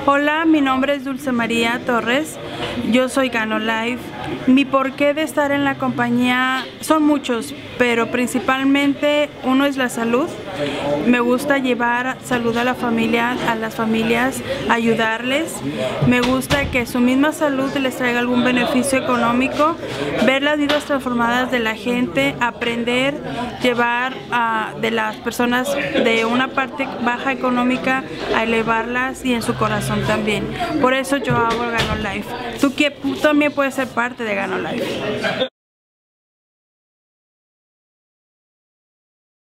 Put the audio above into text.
Hola, mi nombre es Dulce María Torres, yo soy Gano Life. Mi porqué de estar en la compañía son muchos, pero principalmente uno es la salud. Me gusta llevar salud a las familias, ayudarles. Me gusta que su misma salud les traiga algún beneficio económico, ver las vidas transformadas de la gente, aprender, llevar de las personas de una parte baja económica a elevarlas y en su corazón también. Por eso yo hago Gano Life. Tú también puedes ser parte de Gano Life.